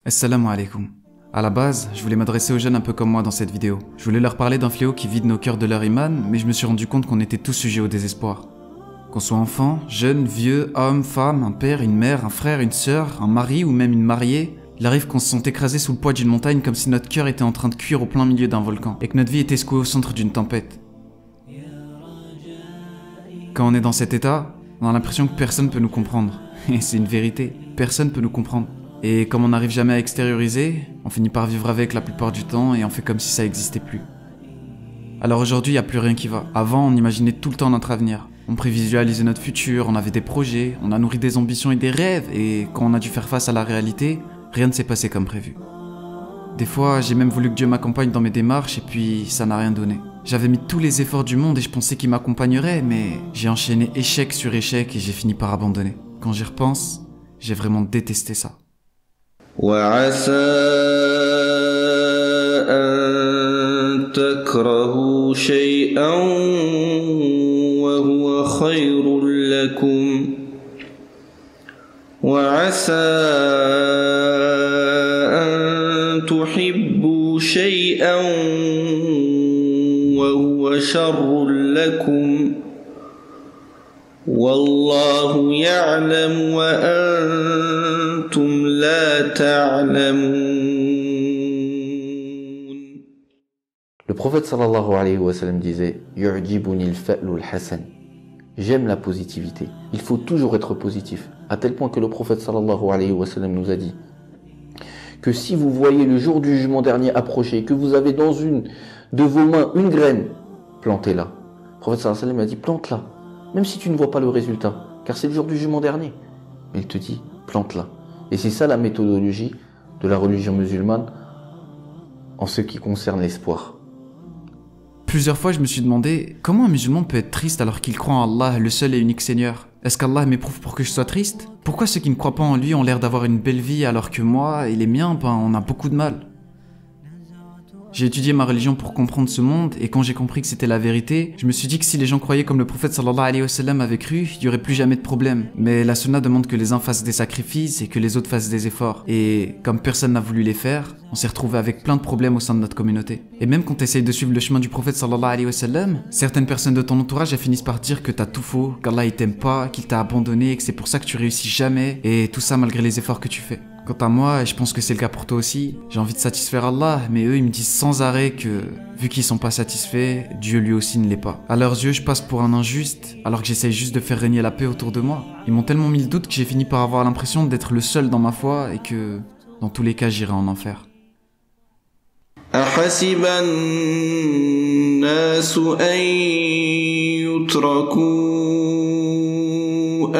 Assalamu alaikum. À la base, je voulais m'adresser aux jeunes un peu comme moi dans cette vidéo. Je voulais leur parler d'un fléau qui vide nos cœurs de leur iman, mais je me suis rendu compte qu'on était tous sujets au désespoir. Qu'on soit enfant, jeune, vieux, homme, femme, un père, une mère, un frère, une sœur, un mari ou même une mariée, il arrive qu'on se sente écrasé sous le poids d'une montagne comme si notre cœur était en train de cuire au plein milieu d'un volcan et que notre vie était secouée au centre d'une tempête. Quand on est dans cet état, on a l'impression que personne peut nous comprendre. Et c'est une vérité, personne peut nous comprendre. Et comme on n'arrive jamais à extérioriser, on finit par vivre avec la plupart du temps et on fait comme si ça n'existait plus. Alors aujourd'hui, il n'y a plus rien qui va. Avant, on imaginait tout le temps notre avenir. On prévisualisait notre futur, on avait des projets, on a nourri des ambitions et des rêves, et quand on a dû faire face à la réalité, rien ne s'est passé comme prévu. Des fois, j'ai même voulu que Dieu m'accompagne dans mes démarches et puis ça n'a rien donné. J'avais mis tous les efforts du monde et je pensais qu'il m'accompagnerait, mais j'ai enchaîné échec sur échec et j'ai fini par abandonner. Quand j'y repense, j'ai vraiment détesté ça. وعسى أن تكرهوا شيئا وهو خير لكم وعسى أن تحبوا شيئا وهو شر لكم والله يعلم وأنتم لا تعلمون. Le prophète sallallahu alayhi wa sallam disait Yu'jibuni al-fa'lu al-hasan. J'aime la positivité. Il faut toujours être positif. À tel point que le prophète sallallahu alayhi wa sallam nous a dit que si vous voyez le jour du jugement dernier approcher, que vous avez dans une de vos mains une graine, plantez-la. Le prophète sallallahu alayhi wa sallam a dit plante-la. Même si tu ne vois pas le résultat, car c'est le jour du jugement dernier. Mais il te dit, plante-la. Et c'est ça la méthodologie de la religion musulmane en ce qui concerne l'espoir. Plusieurs fois, je me suis demandé comment un musulman peut être triste alors qu'il croit en Allah, le seul et unique Seigneur. Est-ce qu'Allah m'éprouve pour que je sois triste? Pourquoi ceux qui ne croient pas en lui ont l'air d'avoir une belle vie alors que moi et les miens, on a beaucoup de mal? J'ai étudié ma religion pour comprendre ce monde et quand j'ai compris que c'était la vérité, je me suis dit que si les gens croyaient comme le prophète sallallahu alayhi wa sallam avait cru, il n'y aurait plus jamais de problème. Mais la sunna demande que les uns fassent des sacrifices et que les autres fassent des efforts. Et comme personne n'a voulu les faire, on s'est retrouvé avec plein de problèmes au sein de notre communauté. Et même quand tu essayes de suivre le chemin du prophète sallallahu alayhi wa sallam, certaines personnes de ton entourage elles finissent par dire que t'as tout faux, qu'Allah il t'aime pas, qu'il t'a abandonné et que c'est pour ça que tu réussis jamais. Et tout ça malgré les efforts que tu fais. Quant à moi, et je pense que c'est le cas pour toi aussi, j'ai envie de satisfaire Allah, mais eux ils me disent sans arrêt que, vu qu'ils sont pas satisfaits, Dieu lui aussi ne l'est pas. À leurs yeux, je passe pour un injuste, alors que j'essaye juste de faire régner la paix autour de moi. Ils m'ont tellement mis le doute que j'ai fini par avoir l'impression d'être le seul dans ma foi et que, dans tous les cas, j'irai en enfer. أحسب الناس أن يتركوا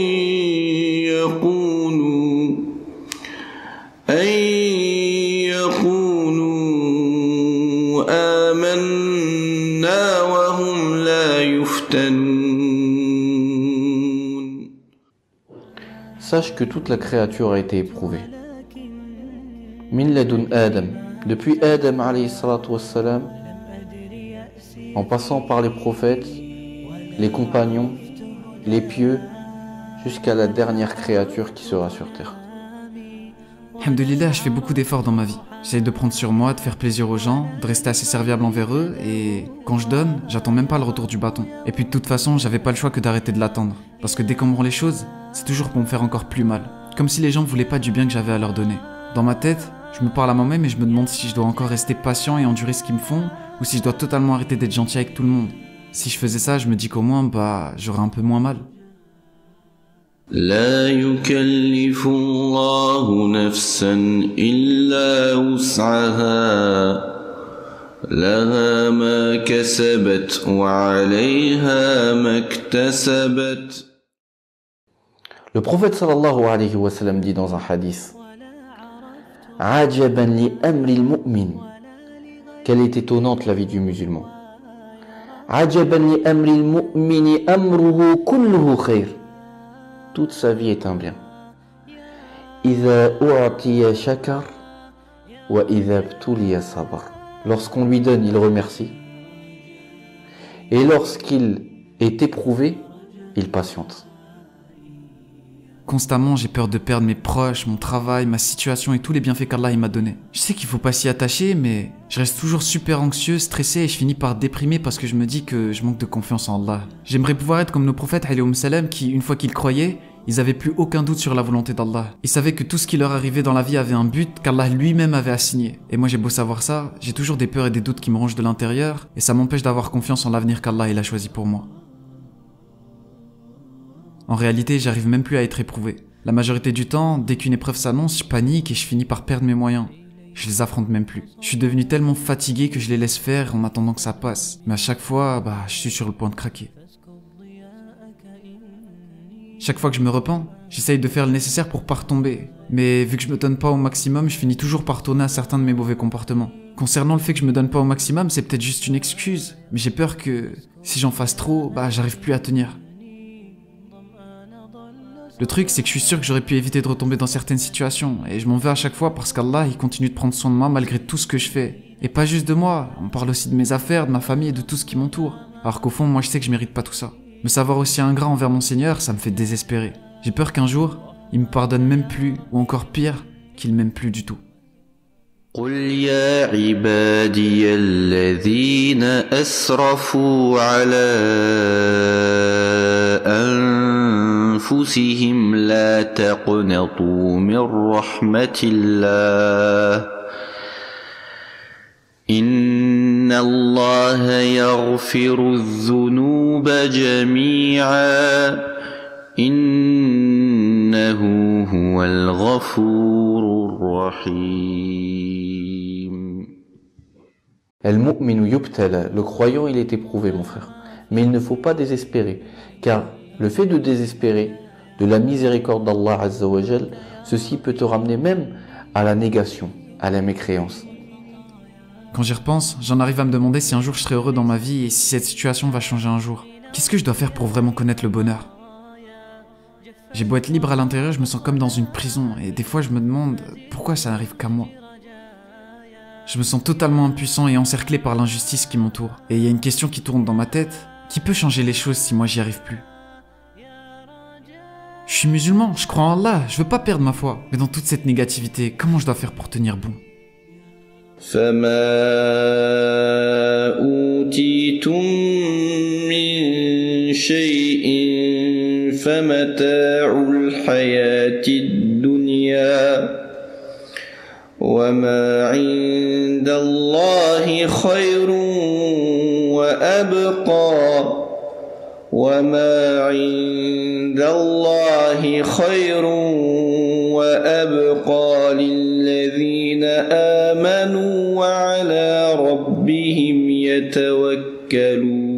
أن يقولوا آمنا وهم لا يفتنون. Sache que toute la créature a été éprouvée. Min ladun Adam, depuis Adam alayhi salatu wassalam, en passant par les prophètes, les compagnons, les pieux, jusqu'à la dernière créature qui sera sur terre. Alhamdulillah, je fais beaucoup d'efforts dans ma vie. J'essaie de prendre sur moi, de faire plaisir aux gens, de rester assez serviable envers eux, et quand je donne, j'attends même pas le retour du bâton. Et puis de toute façon, j'avais pas le choix que d'arrêter de l'attendre. Parce que dès qu'on me rend les choses, c'est toujours pour me faire encore plus mal. Comme si les gens voulaient pas du bien que j'avais à leur donner. Dans ma tête, je me parle à moi-même et je me demande si je dois encore rester patient et endurer ce qu'ils me font, ou si je dois totalement arrêter d'être gentil avec tout le monde. Si je faisais ça, je me dis qu'au moins, j'aurais un peu moins mal. لا يكلف الله نفسا إلا وسعها لها ما كسبت وعليها ما اكتسبت. Le prophète sallallahu alayhi wa sallam dit dans un hadith Ajaban li amri al-mu'min. Quelle est étonnante la vie du musulman. Ajaban li amri al-mu'mini amruhu kulluhu khair. Toute sa vie est un bien. Idha u'atiya shakar wa idha ibtuliya sabar. Lorsqu'on lui donne, il remercie. Et lorsqu'il est éprouvé, il patiente. Constamment, j'ai peur de perdre mes proches, mon travail, ma situation et tous les bienfaits qu'Allah m'a donnés. Je sais qu'il faut pas s'y attacher, mais je reste toujours super anxieux, stressé et je finis par déprimer parce que je me dis que je manque de confiance en Allah. J'aimerais pouvoir être comme nos prophètes alayhi salam qui, une fois qu'ils croyaient, ils avaient plus aucun doute sur la volonté d'Allah. Ils savaient que tout ce qui leur arrivait dans la vie avait un but qu'Allah lui-même avait assigné. Et moi j'ai beau savoir ça, j'ai toujours des peurs et des doutes qui me rongent de l'intérieur et ça m'empêche d'avoir confiance en l'avenir qu'Allah a choisi pour moi. En réalité, j'arrive même plus à être éprouvé. La majorité du temps, dès qu'une épreuve s'annonce, je panique et je finis par perdre mes moyens. Je les affronte même plus. Je suis devenu tellement fatigué que je les laisse faire en attendant que ça passe. Mais à chaque fois, je suis sur le point de craquer. Chaque fois que je me repens, j'essaye de faire le nécessaire pour pas retomber. Mais vu que je me donne pas au maximum, je finis toujours par tourner à certains de mes mauvais comportements. Concernant le fait que je me donne pas au maximum, c'est peut-être juste une excuse. Mais j'ai peur que si j'en fasse trop, j'arrive plus à tenir. Le truc, c'est que je suis sûr que j'aurais pu éviter de retomber dans certaines situations, et je m'en veux à chaque fois parce qu'Allah, il continue de prendre soin de moi malgré tout ce que je fais. Et pas juste de moi, on parle aussi de mes affaires, de ma famille et de tout ce qui m'entoure. Alors qu'au fond, moi je sais que je mérite pas tout ça. Me savoir aussi ingrat envers mon Seigneur, ça me fait désespérer. J'ai peur qu'un jour, il me pardonne même plus, ou encore pire, qu'il m'aime plus du tout. قل يا عبادي الذين أسرفوا على أنفسهم لا تقنطوا من رحمة الله إن الله يغفر الذنوب جميعا إنه هو الغفور الرحيم. Al-mu'minu yubtala, le croyant il est éprouvé mon frère. Mais il ne faut pas désespérer, car le fait de désespérer de la miséricorde d'Allah Azza wa Jal, ceci peut te ramener même à la négation, à la mécréance. Quand j'y repense, j'en arrive à me demander si un jour je serai heureux dans ma vie et si cette situation va changer un jour. Qu'est-ce que je dois faire pour vraiment connaître le bonheur ? J'ai beau être libre à l'intérieur, je me sens comme dans une prison et des fois je me demande pourquoi ça n'arrive qu'à moi. Je me sens totalement impuissant et encerclé par l'injustice qui m'entoure. Et il y a une question qui tourne dans ma tête, qui peut changer les choses si moi j'y arrive plus ? Je suis musulman, je crois en Allah, je veux pas perdre ma foi. Mais dans toute cette négativité, comment je dois faire pour tenir bon ? فما أوتيتم من شيء فمتاع الحياة الدنيا وما عند الله خير وأبقى وما عند الله خير وأبقى للذين آمنوا وعلى ربهم يتوكلون.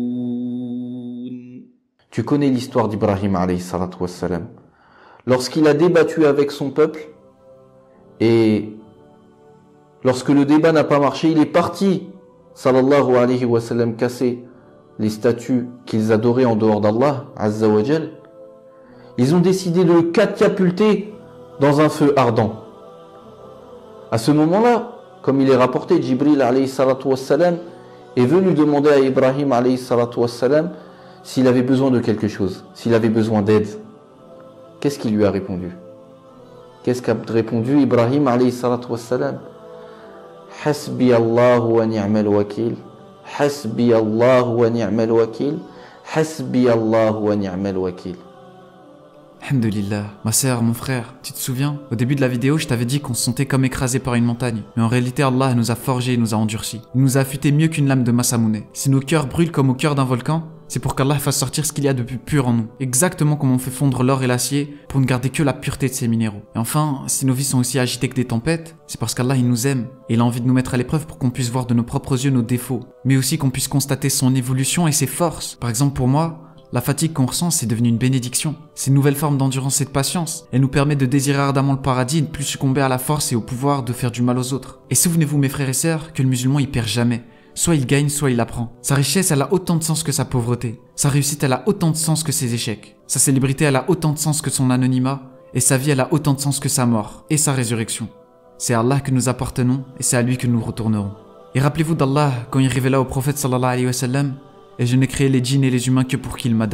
Tu connais l'histoire d'Ibrahim alayhi salatu wassalam. Lorsqu'il a débattu avec son peuple et lorsque le débat n'a pas marché, il est parti, sallallahu alayhi wa sallam, casser les statues qu'ils adoraient en dehors d'Allah, Azza wa Jal. Ils ont décidé de le catapulter dans un feu ardent. À ce moment-là, comme il est rapporté, Jibril alayhi salatu wassalam est venu demander à Ibrahim alayhi salatu wassalam s'il avait besoin de quelque chose, s'il avait besoin d'aide. Qu'est-ce qu'il lui a répondu? Qu'est-ce qu'a répondu Ibrahim alayhi salatu wassalam? Hasbi Allahu wa ni'mal wakil. Hasbi Allahu wa ni'mal wakil. Hasbi Allahu wa ni'mal wakil. Alhamdulillah. Ma sœur, mon frère, tu te souviens? Au début de la vidéo, je t'avais dit qu'on se sentait comme écrasé par une montagne. Mais en réalité, Allah nous a forgés et nous a endurcis. Il nous a affûtés mieux qu'une lame de Masamune. Si nos cœurs brûlent comme au cœur d'un volcan, c'est pour qu'Allah fasse sortir ce qu'il y a de plus pur en nous. Exactement comme on fait fondre l'or et l'acier pour ne garder que la pureté de ces minéraux. Et enfin, si nos vies sont aussi agitées que des tempêtes, c'est parce qu'Allah il nous aime. Et il a envie de nous mettre à l'épreuve pour qu'on puisse voir de nos propres yeux nos défauts. Mais aussi qu'on puisse constater son évolution et ses forces. Par exemple pour moi, la fatigue qu'on ressent, c'est devenu une bénédiction. C'est une nouvelle forme d'endurance et de patience. Elle nous permet de désirer ardemment le paradis et de ne plus succomber à la force et au pouvoir de faire du mal aux autres. Et souvenez-vous mes frères et sœurs, que le musulman il perd jamais. Soit il gagne, soit il apprend. Sa richesse, elle a autant de sens que sa pauvreté. Sa réussite, elle a autant de sens que ses échecs. Sa célébrité, elle a autant de sens que son anonymat. Et sa vie, elle a autant de sens que sa mort et sa résurrection. C'est à Allah que nous appartenons et c'est à lui que nous retournerons. Et rappelez-vous d'Allah quand il révéla au prophète sallallahu alayhi wa sallam: et je n'ai créé les djinns et les humains que pour qu'ils m'adorent.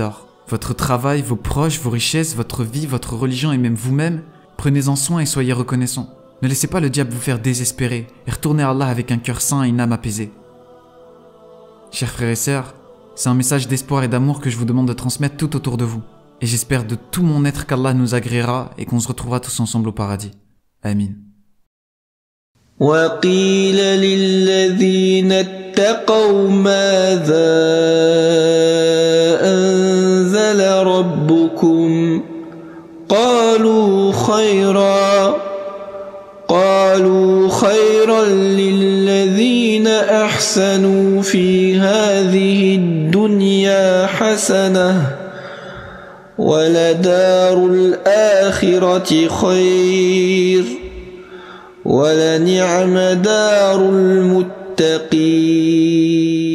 Votre travail, vos proches, vos richesses, votre vie, votre religion et même vous-même, prenez-en soin et soyez reconnaissants. Ne laissez pas le diable vous faire désespérer et retournez à Allah avec un cœur sain et une âme apaisée. Chers frères et sœurs, c'est un message d'espoir et d'amour que je vous demande de transmettre tout autour de vous. Et j'espère de tout mon être qu'Allah nous agréera et qu'on se retrouvera tous ensemble au paradis. Amin. وقيل للذين اتقوا ماذا أنزل ربكم قالوا خيرا للذين أحسنوا في هذه الدنيا حسنة ولدار الآخرة خير ولنعم دار المتقين